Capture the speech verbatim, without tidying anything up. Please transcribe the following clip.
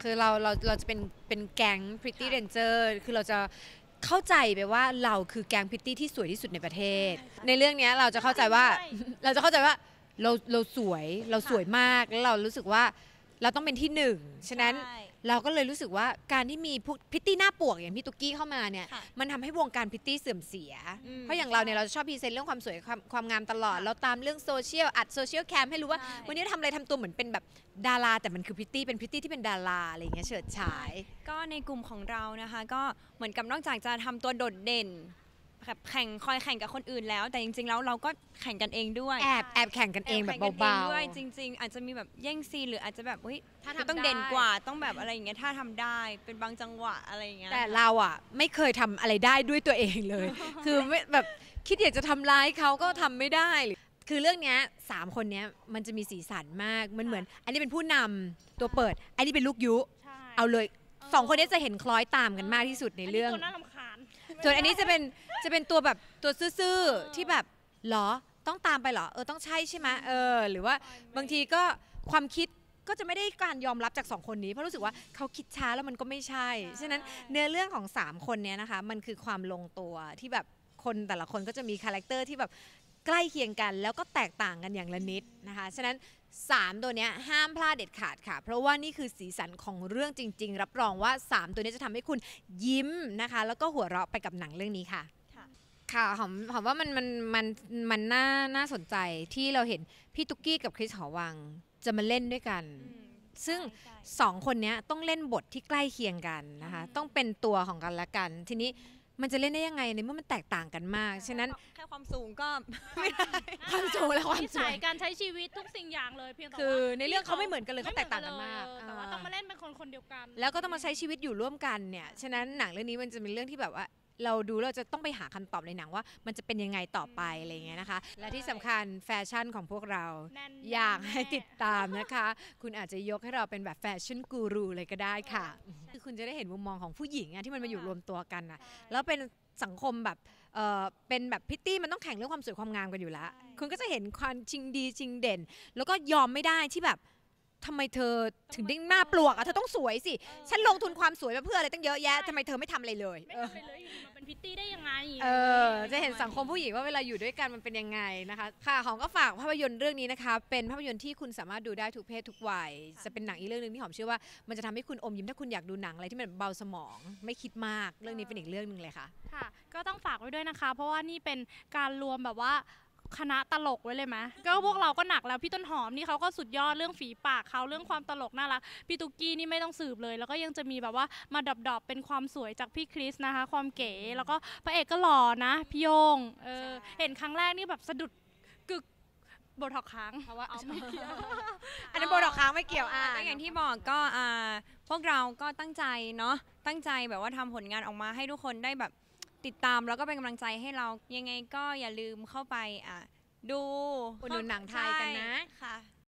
คือเราเราเราจะเป็นเป็นแก๊ง Pretty Ranger คือเราจะเข้าใจไปว่าเราคือแก๊ง Pretty ที่สวยที่สุดในประเทศในเรื่องนี้เราจะเข้าใจว่าเราจะเข้าใจว่าเราเราสวยเราสวยมากแล้วเรารู้สึกว่าเราต้องเป็นที่หนึ่งฉะนั้นเราก็เลยรู้สึกว่าการที่มีพวกพิตตี้หน้าปวกอย่างพี่ตุ๊กกี้เข้ามาเนี่ยมันทำให้วงการพิตตี้เสื่อมเสียเพราะอย่างเราเนี่ยเราชอบพรีเซนต์เรื่องความสวยความความงามตลอดเราตามเรื่องโซเชียลอัดโซเชียลแคมให้รู้ว่าวันนี้ทำอะไรทำตัวเหมือนเป็นแบบดาราแต่มันคือพิตตี้เป็นพิตตี้ที่เป็นดาราอะไรอย่างเงี้ยเฉิดฉายก็ในกลุ่มของเรานะคะก็เหมือนกับนอกจากจะทำตัวโดดเด่นแบบแข่งคอยแข่งกับคนอื่นแล้วแต่จริงๆแล้วเราก็แข่งกันเองด้วยแอบแอบแข่งกันเองแบบเบาๆด้วยจริงๆอาจจะมีแบบแย่งซีนหรืออาจจะแบบเฮ้ยต้องเด่นกว่าต้องแบบอะไรอย่างเงี้ยถ้าทำได้เป็นบางจังหวะอะไรอย่างเงี้ยแต่เราอ่ะไม่เคยทำอะไรได้ด้วยตัวเองเลยคือไม่แบบคิดอยากจะทำร้ายเขาก็ทำไม่ได้คือเรื่องนี้สามคนนี้มันจะมีสีสันมากมันเหมือนอันนี้เป็นผู้นำตัวเปิดอันนี้เป็นลูกยุเอาเลยสองคนนี้จะเห็นคล้อยตามกันมากที่สุดในเรื่องส่วนอันนี้จะเป็นจะเป็นตัวแบบตัวซื่อๆที่แบบหรอต้องตามไปหรอเออต้องใช่ใช่ไหมเออหรือว่าบางทีก็ความคิดก็จะไม่ได้การยอมรับจากสองคนนี้เพราะรู้สึกว่าเขาคิดช้าแล้วมันก็ไม่ใช่ฉะนั้นเนื้อเรื่องของสามคนนี้นะคะมันคือความลงตัวที่แบบคนแต่ละคนก็จะมีคาแรคเตอร์ที่แบบใกล้เคียงกันแล้วก็แตกต่างกันอย่างละนิดนะคะฉะนั้นสามตัวนี้ห้ามพลาดเด็ดขาดค่ะเพราะว่านี่คือสีสันของเรื่องจริงๆรับรองว่าสามตัวนี้จะทำให้คุณยิ้มนะคะแล้วก็หัวเราะไปกับหนังเรื่องนี้ค่ะค่ะหอมหอมว่ามันมันมันมันน่าน่าสนใจที่เราเห็นพี่ตุ๊กกี้กับคริสหอวังจะมาเล่นด้วยกันซึ่งสองคนนี้ต้องเล่นบทที่ใกล้เคียงกันนะคะต้องเป็นตัวของกันและกันทีนี้มันจะเล่นได้ยังไงในเมื่อมันแตกต่างกันมากฉะนั้นแค่ความสูงก็ไม่ได้ความสูงและความสวยการใช้ชีวิตทุกสิ่งอย่างเลยเพียงแต่ว่าคือในเรื่องเขาไม่เหมือนกันเลยเขาแตกต่างกันมากแต่ว่าต้องมาเล่นเป็นคนคนเดียวกันแล้วก็ต้องมาใช้ชีวิตอยู่ร่วมกันเนี่ยฉะนั้นหนังเรื่องนี้มันจะเป็นเรื่องที่แบบว่าเราดูเราจะต้องไปหาคำตอบในหนังว่ามันจะเป็นยังไงต่อไปอะไรเงี้ยนะคะและที่สำคัญแฟชั่นของพวกเราอยากให้ติดตามนะคะคุณอาจจะยกให้เราเป็นแบบแฟชั่นกูรูเลยก็ได้ค่ะคือคุณจะได้เห็นมุมมองของผู้หญิงที่มันมาอยู่รวมตัวกันนะแล้วเป็นสังคมแบบเออเป็นแบบพิตตี้มันต้องแข่งเรื่องความสวยความงามกันอยู่แล้วคุณก็จะเห็นความชิงดีชิงเด่นแล้วก็ยอมไม่ได้ที่แบบทำไมเธอถึงได้หน้าปลวกอ่ะเธอต้องสวยสิฉันลงทุนความสวยมาเพื่ออะไรตั้งเยอะแยะทำไมเธอไม่ทำอะไรเลยไม่ทำอะไรเลยอยู่มาเป็นพิตตี้ได้ยังไงเออจะเห็นสังคมผู้หญิงว่าเวลาอยู่ด้วยกันมันเป็นยังไงนะคะค่ะหอมก็ฝากภาพยนตร์เรื่องนี้นะคะเป็นภาพยนตร์ที่คุณสามารถดูได้ทุกเพศทุกวัยจะเป็นหนังอีกเรื่องนึงที่หอมเชื่อว่ามันจะทำให้คุณอมยิ้มถ้าคุณอยากดูหนังอะไรที่มันเบาสมองไม่คิดมากเรื่องนี้เป็นอีกเรื่องนึงเลยค่ะค่ะก็ต้องฝากไว้ด้วยนะคะเพราะว่านี่เป็นการรวมแบบว่าคณะตลกไว้เลยไหมก็พวกเราก็หนักแล้วพี่ต้นหอมนี่เขาก็สุดยอดเรื่องฝีปากเขาเรื่องความตลกน่ารักพี่ตุ๊กกี้นี่ไม่ต้องสืบเลยแล้วก็ยังจะมีแบบว่ามาดอบๆเป็นความสวยจากพี่คริสนะคะความเก๋แล้วก็พระเอกก็หล่อนะพี่โยงเออเห็นครั้งแรกนี่แบบสะดุดกึกโบท็อกค้างเพราะว่าเอาไม่เกี่ยวอันนี้โบท็อกค้างไม่เกี่ยวอ่ะก็อย่างที่บอกก็อ่าพวกเราก็ตั้งใจเนาะตั้งใจแบบว่าทำผลงานออกมาให้ทุกคนได้แบบติดตามแล้วก็เป็นกำลังใจให้เรายังไงก็อย่าลืมเข้าไปอ่ะดูดูหนังไทยกันนะค่ะ